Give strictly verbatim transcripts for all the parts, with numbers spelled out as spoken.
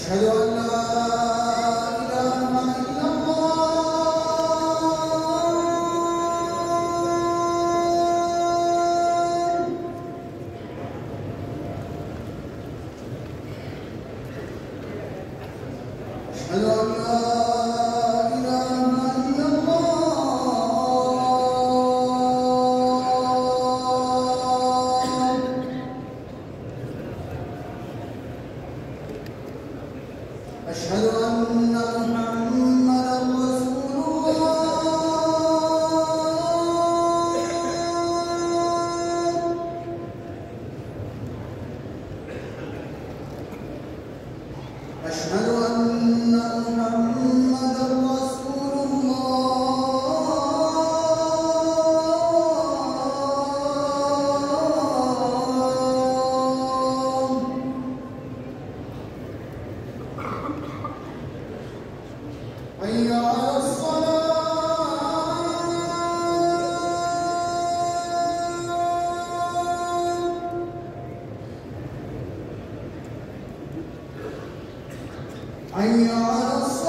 أشهد أن لا إله إلا الله. أشهد أن لا أشهد أن محمدًا رسول الله. أشهد أن محمدًا رسول الله. حي على الصلاة. حي على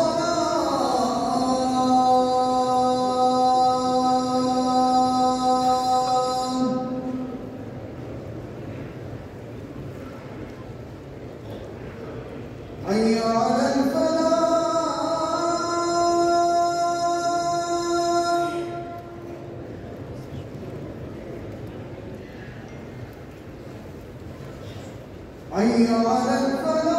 الصلاة. حي على الفلاح. حي على الفلاح.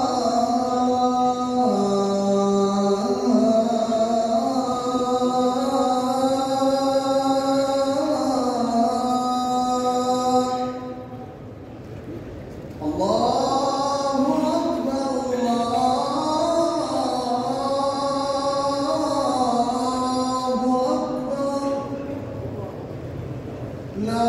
الله أكبر الله أكبر. لا